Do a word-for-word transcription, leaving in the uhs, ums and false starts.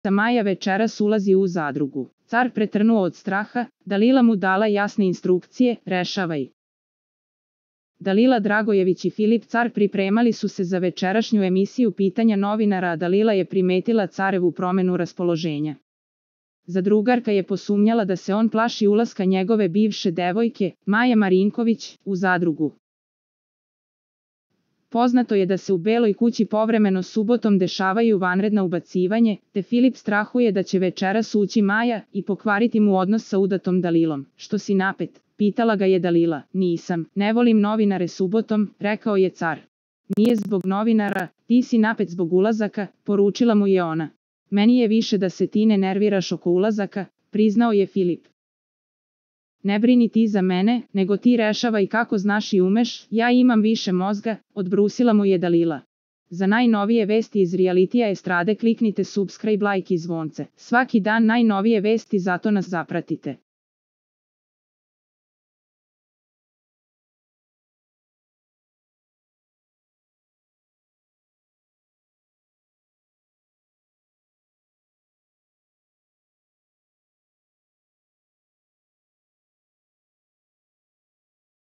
Maja večeras ulazi u zadrugu. Car pretrnuo od straha, Dalila mu dala jasne instrukcije, rešavaj. Dalila Dragojević i Filip Car pripremali su se za večerašnju emisiju pitanja novinara, a Dalila je primetila carevu promenu raspoloženja. Zadrugarka je posumnjala da se on plaši ulaska njegove bivše devojke, Maje Marinković, u zadrugu. Poznato je da se u Beloj kući povremeno subotom dešavaju vanredna ubacivanje, te Filip strahuje da će večeras ući Maja i pokvariti mu odnos sa udatom Dalilom. Što si napet? Pitala ga je Dalila. Nisam, ne volim novinare subotom, rekao je car. Nije zbog novinara, ti si napet zbog ulazaka, poručila mu je ona. Meni je više da se ti ne nerviraš oko ulazaka, priznao je Filip. Ne brini ti za mene, nego ti rešavaj kako znaš i umeš, ja imam više mozga, odbrusila mu je Dalila. Za najnovije vesti iz realitija estrade kliknite subscribe, like i zvonce. Svaki dan najnovije vesti, zato nas zapratite.